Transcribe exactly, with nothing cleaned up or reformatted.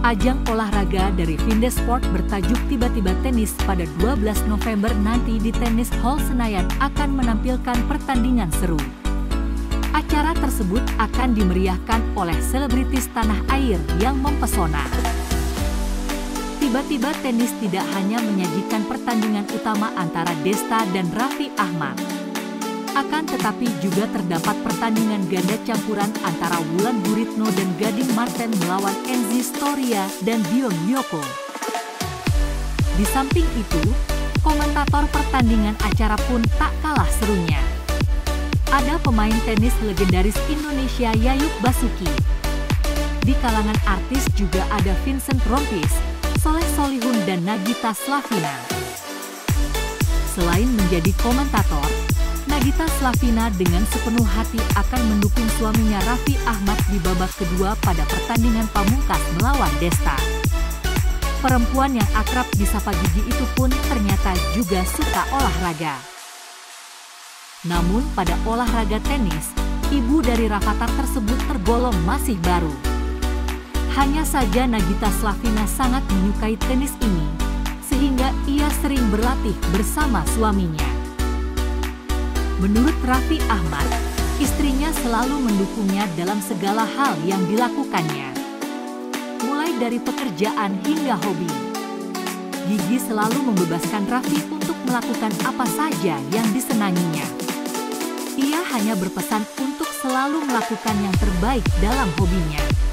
Ajang olahraga dari Vinde Sport bertajuk Tiba-Tiba Tenis pada dua belas November nanti di Tenis Hall Senayan akan menampilkan pertandingan seru. Acara tersebut akan dimeriahkan oleh selebritis tanah air yang mempesona. Tiba-Tiba Tenis tidak hanya menyajikan pertandingan utama antara Desta dan Raffi Ahmad. Akan tetapi juga terdapat pertandingan ganda campuran antara Wulan Guritno dan Gading Marten melawan Enzi Storia dan Dion Miyoko. Di samping itu, komentator pertandingan acara pun tak kalah serunya. Ada pemain tenis legendaris Indonesia Yayuk Basuki. Di kalangan artis juga ada Vincent Rompis, Soleh Solihun dan Nagita Slavina. Selain menjadi komentator, Nagita Slavina dengan sepenuh hati akan mendukung suaminya Raffi Ahmad di babak kedua pada pertandingan pamungkas melawan Desta. Perempuan yang akrab disapa Gigi itu pun ternyata juga suka olahraga. Namun pada olahraga tenis, ibu dari Rafathar tersebut tergolong masih baru. Hanya saja Nagita Slavina sangat menyukai tenis ini, sehingga ia sering berlatih bersama suaminya. Menurut Raffi Ahmad, istrinya selalu mendukungnya dalam segala hal yang dilakukannya. Mulai dari pekerjaan hingga hobi. Gigi selalu membebaskan Raffi untuk melakukan apa saja yang disenanginya. Ia hanya berpesan untuk selalu melakukan yang terbaik dalam hobinya.